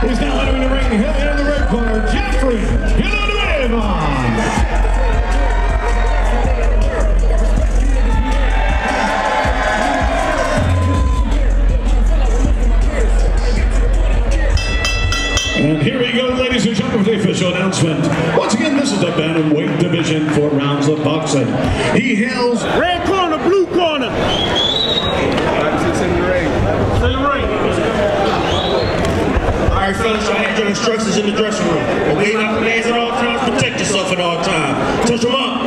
He's now entering the ring, heading in the red corner, Villanueva. And here we go, ladies and gentlemen, for the official announcement. Once again, this is the bantamweight division for rounds of boxing. He hails red corner, blue corner. It's in the ring. It's in the ring. All right, fellas, y'all had your instructions in the dressing room. Obey my commands at all times. Protect yourself at all times. Touch them up.